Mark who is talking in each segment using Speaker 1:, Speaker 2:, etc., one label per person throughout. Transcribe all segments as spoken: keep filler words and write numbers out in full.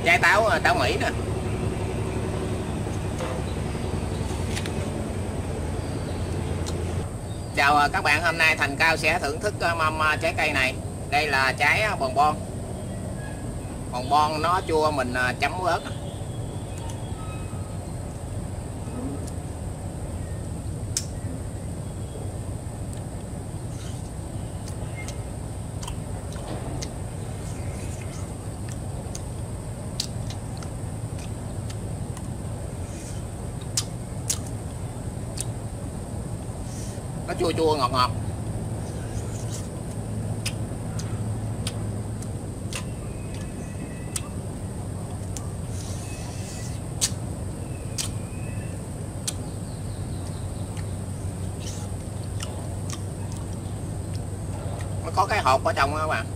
Speaker 1: trái táo táo Mỹ nè. Chào các bạn, hôm nay Thành Cao sẽ thưởng thức mâm trái cây này. Đây là trái bòn bon. Bòn bon nó chua, mình chấm ớt. Nó chua chua ngọt ngọt. Nó có cái hột ở trong đó các bạn.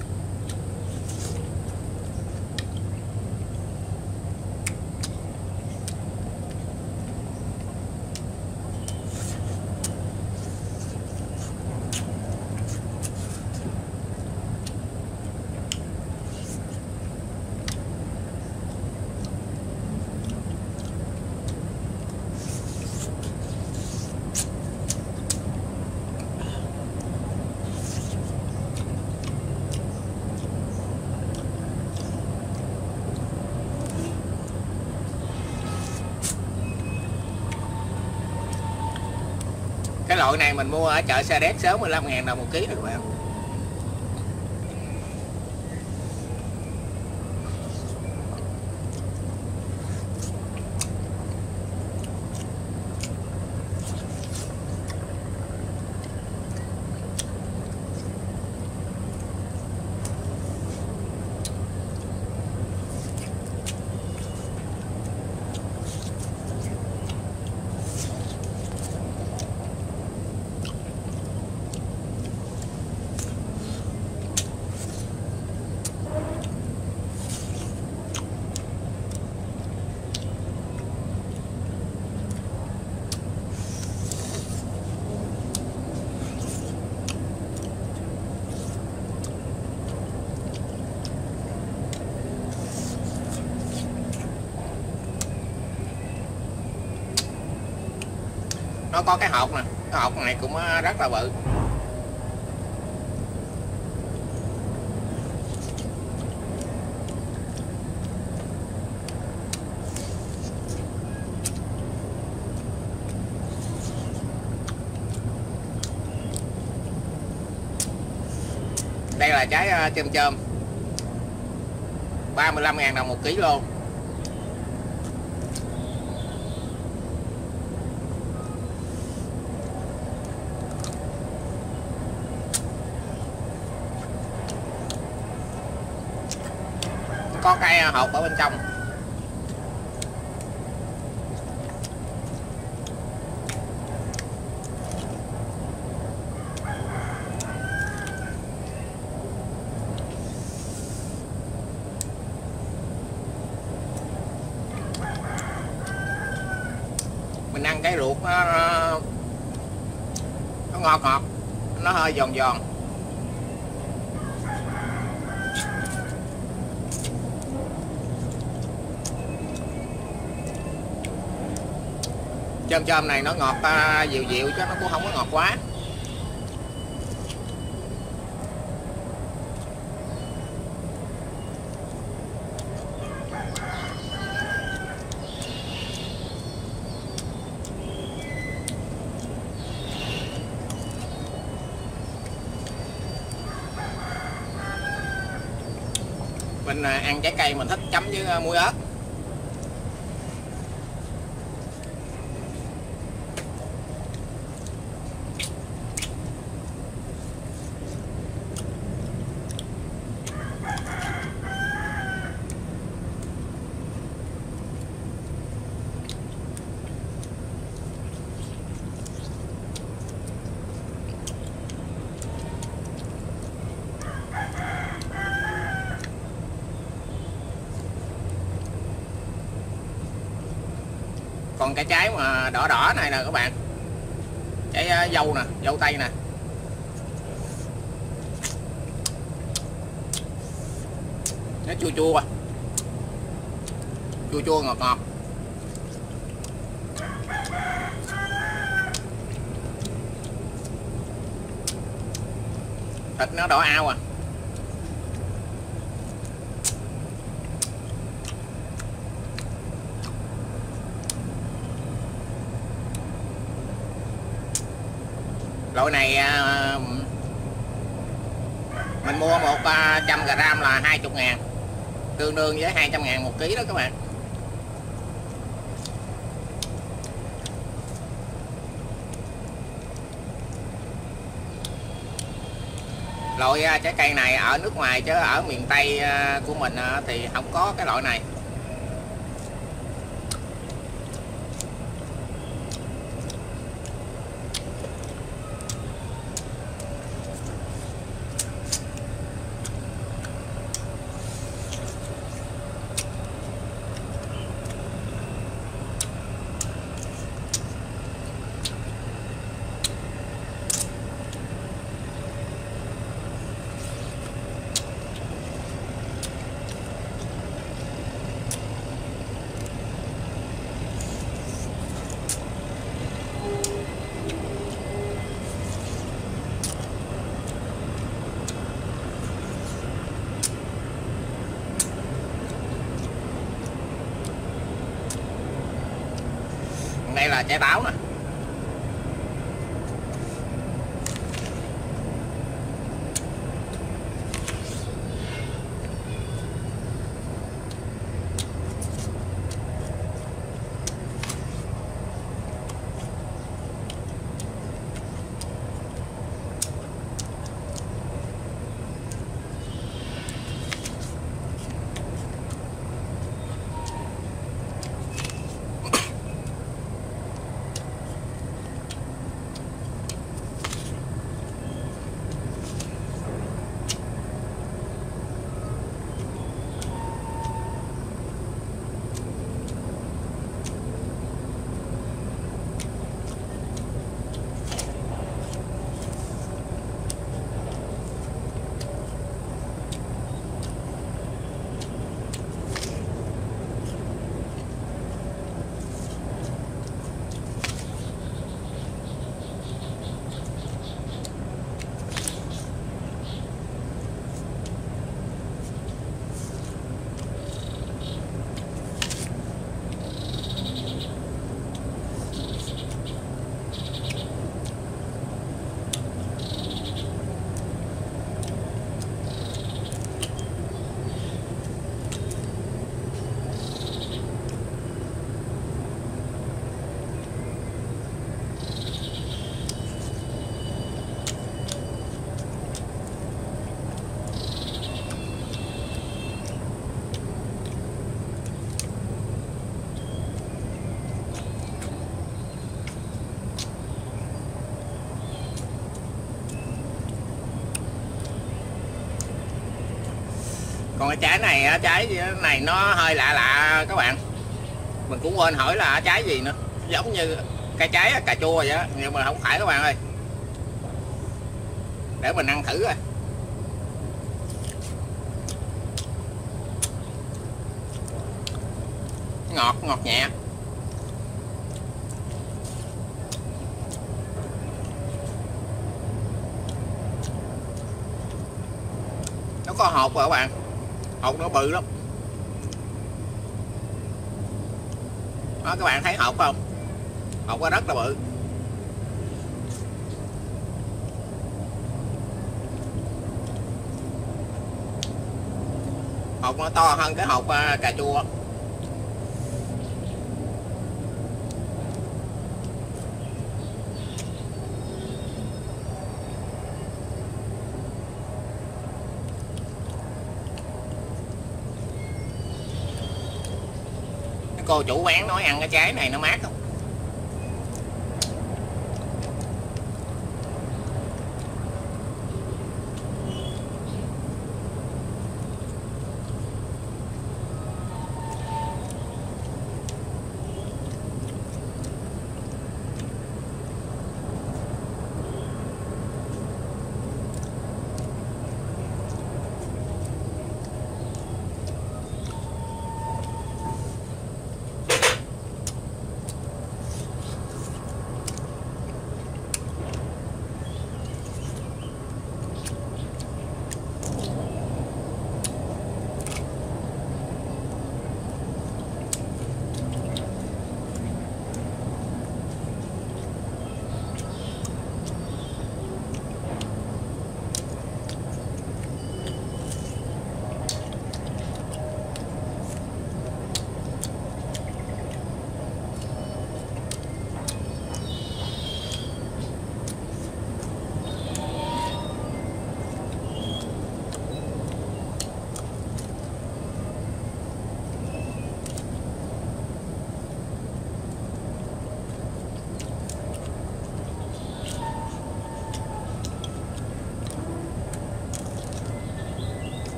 Speaker 1: Cái loại này mình mua ở chợ Sa Đéc sớm mười lăm ngàn đồng một ký đó các bạn. Nó có cái hột nè, cái hột này cũng rất là bự. Đây là trái chôm chôm, ba mươi lăm ngàn đồng một ký luôn. Có cái hột ở bên trong. Mình ăn cái ruột nó, nó ngọt ngọt, nó hơi giòn giòn. Chôm chôm này nó ngọt uh, dịu dịu chứ nó cũng không có ngọt quá. Mình uh, ăn trái cây mình thích chấm với uh, muối ớt. Còn cái trái mà đỏ đỏ này nè các bạn, trái dâu nè, dâu tây nè, nó chua chua à. chua chua ngọt ngọt. Thịt nó đỏ ao à. Loại này mình mua một trăm gram là hai mươi ngàn, tương đương với hai trăm ngàn một ký đó các bạn. Loại trái cây này ở nước ngoài chứ ở miền Tây của mình thì không có cái loại này. Đây là trái táo nè. Còn cái trái này, trái này nó hơi lạ lạ các bạn. Mình cũng quên hỏi là trái gì nữa. Giống như cái trái cà chua vậy đó, nhưng mà không phải các bạn ơi. Để mình ăn thử coi. Ngọt, ngọt nhẹ. Nó có hột rồi các bạn. Hột nó bự lắm. Đó, các bạn thấy hột không? Hột nó rất là bự. Hột nó to hơn cái hột cà chua. Cô chủ bán nói ăn cái trái này nó mát không?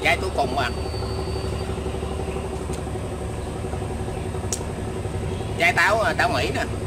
Speaker 1: Trái cuối cùng à. Trái táo táo Mỹ nè.